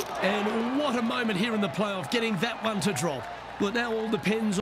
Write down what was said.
And what a moment here in the playoff, getting that one to drop. Well, now all depends